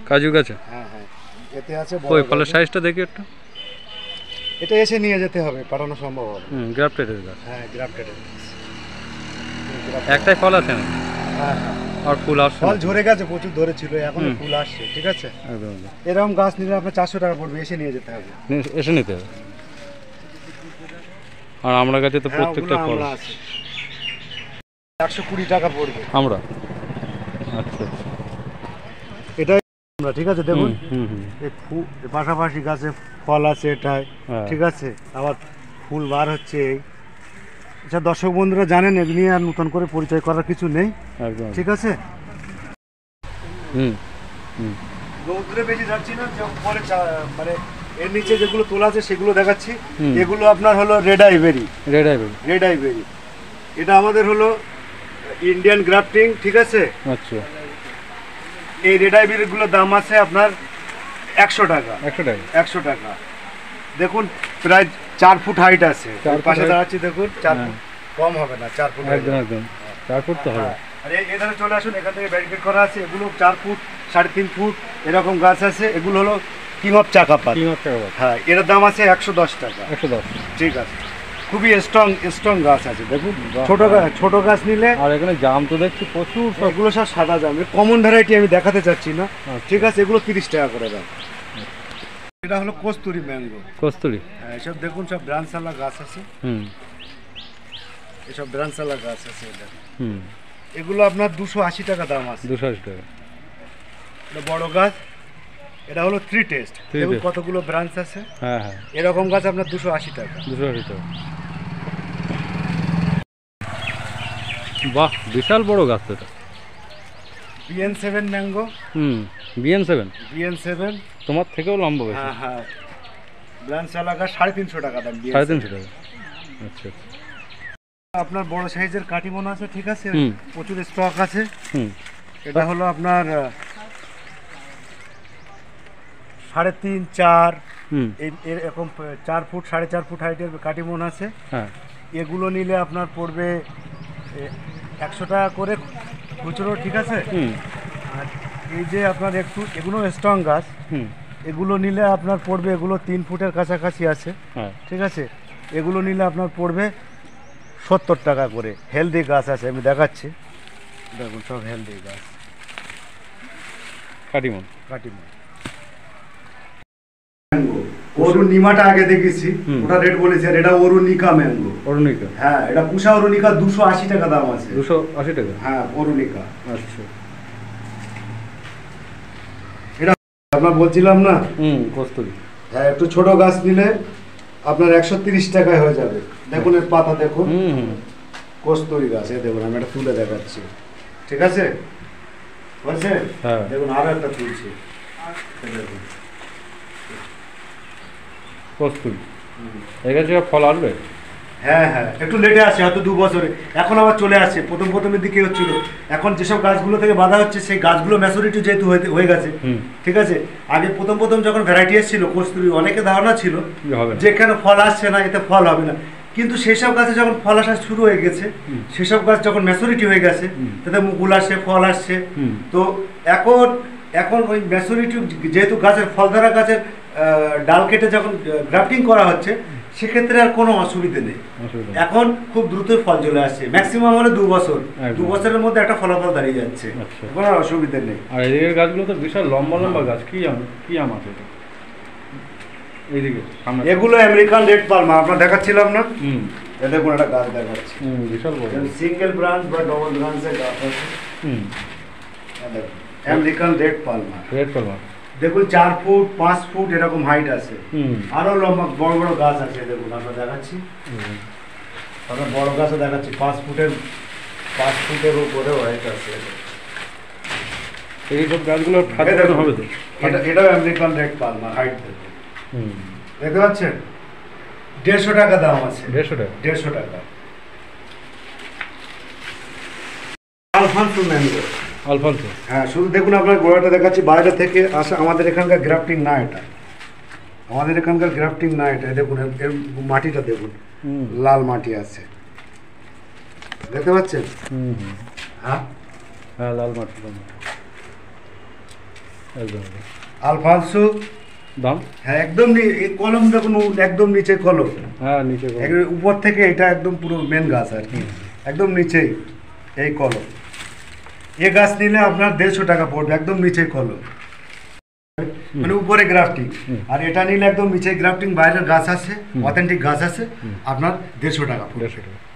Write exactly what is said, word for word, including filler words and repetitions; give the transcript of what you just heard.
কাজু গাছে? হ্যাঁ হ্যাঁ, এতে আছে। ওই ফলের সাইজটা দেখি একটু। এটা এসে নিয়ে যেতে হবে, পাঠানো সম্ভব হবে। হুম, গ্রাফটেডের গাছ। হ্যাঁ, গ্রাফটেডের। একটাই ফল আছে না? হ্যাঁ হ্যাঁ, আর ফুল আসছে? ফল ঝরে গেছে, প্রচুর ধরেছিল, এখন ফুল আসছে। ঠিক আছে, একদম। এরকম গাছ নিলে আপনার চারশো টাকা পড়বে, এসে নিয়ে যেতে হবে। এসে নিতে হবে। আর আমরা কাছে তো প্রত্যেকটা ফল আছে, একশো কুড়ি টাকা পড়বে আমরা। আচ্ছা আচ্ছা, এটাই আমরা। ঠিক আছে, দেখুন এই পাশাপাশি গাছে ফল আছে এটাই। ঠিক আছে, আবার ফুল বার হচ্ছে। এই আচ্ছা, দর্শক বন্ধুরা জানেন, এগুলি আর নতুন করে পরিচয় করার কিছু নেই। একদম। ঠিক আছে, হুম হুম, রৌদ্রে বেশি যাচ্ছি না, পরে মানে এর নিচে যেগুলো তোলা আছে সেগুলো দেখাচ্ছি। এগুলো আপনার হলো red ivory. Red ivory, red ivory এটা আমাদের হলো ইন্ডিয়ান গ্রাফটিং। ঠিক আছে, আচ্ছা। এই রেড আইভেরিগুলোর দাম আছে আপনার একশো টাকা। একশো টাকা, একশো টাকা। দেখুন প্রায় চার ফুট হাইট আছে, পাশে দাঁড়াচ্ছি দেখুন, চার ফুট কম হবে না, চার ফুট। একদম একদম, চার ফুট তো হবে। আর এখানে চলে আসুন, এখান থেকে ব্যারিকেড করা আছে। এগুলো চার ফুট, সাড়ে তিন ফুট এরকম গাছ আছে। এগুলো হলো king of Chakapat. King of Chakapat, হ্যাঁ, এর দাম আছে একশো দশ টাকা। একশো দশ, ঠিক আছে। খুবই স্ট্রং স্ট্রং গাছ আছে, দেখুন। ছোট ছোট গাছ নিলে, আর এখানে জাম তো দেখছি প্রচুর, সবগুলো সব সাদা জাম, কমন ভ্যারাইটি আমি দেখাতে চাচ্ছি না। ঠিক আছে, এগুলো তিরিশ টাকা করে দাম। এটা হলো কস্তুরি ম্যাঙ্গো। কস্তুরি, হ্যাঁ, এসব দেখুন সব ব্রাঞ্চওয়ালা গাছ আছে। হুম, এসব ব্রাঞ্চওয়ালা গাছ আছে। এটা হুম, এগুলো আপনার দুশো আশি টাকা দাম আছে। দুশো আশি টাকা। এটা বড় গাছ, এটা হলো থ্রি টেস্ট। দেখুন কতগুলো ব্রাঞ্চ আছে। হ্যাঁ হ্যাঁ, এরকম গাছ আপনার দুশো আশি টাকা। দুশো আশি টাকা। বাহ, বিশাল বড় গাছ তো এটা। BN seven mango. হুম, বিএন সেভেন। বিএন সেভেন তোমার থেকেও লম্বা বেশি। হ্যাঁ হ্যাঁ, ব্রাঞ্চওয়ালা গাছ সাড়ে তিনশো টাকা দাম। সাড়ে তিনশো টাকা, আচ্ছা। আপনার বড় সাইজের কাটিমন আছে। ঠিক আছে, প্রচুর স্টক আছে। হুম, এটা হলো আপনার সাড়ে তিন চার এরকম চার ফুট, সাড়ে চার ফুট হাইটের কাটিমন আছে। হ্যাঁ, এগুলো নিলে আপনার পড়বে একশো টাকা করে খুচরো। ঠিক আছে, আর এই যে আপনার একটু এগুলো স্ট্রং গাছ, এগুলো নিলে আপনার পড়বে, এগুলো তিন ফুটের কাছাকাছি আছে। ঠিক আছে, এগুলো নিলে আপনার পড়বে সত্তর টাকা করে। হেলদি গাছ আছে, আমি দেখাচ্ছি, দেখুন সব হেলদি গাছ। কাটিমন, কাটিমন। অরুণিমাটা আগে দেখেছি, ওটা রেট বলেছি, আর এটা অরুণিকা ম্যাঙ্গো। অরুণিকা, হ্যাঁ, এটা পুষা অরুণিকা, দুশো আশি টাকা দাম আছে। দুশো আশি টাকা, হ্যাঁ, অরুণিকা। আচ্ছা, এটা আপনার বলছিলাম না, হুম, কস্তুরি। হ্যাঁ, একটু ছোট গাছ নিলে আপনার একশো তিরিশ টাকায় হয়ে যাবে। দেখুন এর পাতা দেখুন, কস্তুরি গাছ। এ দেখুন, আমি এটা তুলে দেখাচ্ছি। ঠিক আছে, বলছে, হ্যাঁ, দেখুন আরো একটা তুলছি, দেখুন কস্তুরি। এই গাছে ফল আসবে? হ্যাঁ হ্যাঁ, একটু লেটে আসে, হয়তো দু বছরে। এখন আবার চলে আসছে। প্রথম প্রথমের দিকে হচ্ছিল, এখন যেসব গাছগুলো থেকে বাঁধা হচ্ছে সেই গাছগুলো ম্যাচুরিটি যেহেতু হয়ে গেছে। ঠিক আছে, আগে প্রথম প্রথম যখন ভ্যারাইটি এসেছিল কস্তুরি, অনেকে ধারণা ছিল যেখানে ফল আসছে না, এতে ফল হবে না। কিন্তু সেসব গাছে যখন ফল আসা শুরু হয়ে গেছে, সেসব গাছ যখন ম্যাচুরিটি হয়ে গেছে, তাতে মুকুল আসছে, ফল আসছে। তো এখন এখন ওই ম্যাচুরিটি যেহেতু গাছের ফল ধরা গাছের ডাল কেটে যখন গ্রাফটিং করা হচ্ছে, সেক্ষেত্রে আর কোনো অসুবিধা নেই। এখন খুব দ্রুত ফল চলে আসছে, ম্যাক্সিমাম হলে দু বছর দু বছরের মধ্যে একটা ফলাফল দাঁড়িয়ে যাচ্ছে, কোনো আর অসুবিধা নেই। আর এদিকের গাছগুলো তো বিশাল লম্বা লম্বা গাছ। কি আম, কি আম আছে এইদিকে? এগুলো আমেরিকান রেড পালমা, আপনার দেখাচ্ছিলাম না। হুম, এটা দেখুন, একটা গাছ দেখাচ্ছি, হুম, বিশাল বড়, সিঙ্গেল ব্রাঞ্চ বা ডবল ব্রাঞ্চের গাছ আছে। হুম, American red Palmer. Red Palmer দেখুন চার ফুট, পাঁচ ফুট এরকম হাইট আছে। আরো লম্বা বড় বড় গাছ আছে, দেখুন আমরা দেখাচ্ছি, আমরা বড় গাছও দেখাচ্ছি, পাঁচ ফুটের পাঁচ ফুটের উপরে হাইট আছে। এইসব গাছগুলো হবে তো। এটা এটাও আমেরিকান রেড পালমা, হাইট দেখুন, দেখতে পাচ্ছেন? দেড়শো টাকা দাম আছে। দেড়শো টাকা, দেড়শো টাকা। Alfonso mango. আলফানসো, হ্যাঁ, শুধু দেখুন আপনার গোড়াটা দেখাচ্ছি, বাইরে থেকে আসা। আমাদের এখানকার গ্রাফটিং না এটা, আমাদের এখানকার গ্রাফটিং না এটা। দেখুন এর মাটিটা দেখুন, লাল মাটি আছে, দেখতে পাচ্ছেন? হ্যাঁ হ্যাঁ, লাল মাটি। একদম একদম। আলফানসো দাম? হ্যাঁ একদম নি- এই কলম দেখুন একদম নিচে কলম, হ্যাঁ নিচে কলম। একেবারে উপর থেকে এটা একদম পুরো মেন গাছ আর কি, একদম নিচেই এই কলম। এ গাছ নিলে আপনার দেড়শো টাকা পড়বে, একদম নিচেই কলম, মানে উপরে গ্রাফটিং। আর এটা নিলে একদম নিচে গ্রাফটিং, বাইরের গাছ আছে, অথেন্টিক গাছ আছে, আপনার দেড়শো টাকা পড়বে। দেড়শো টাকা।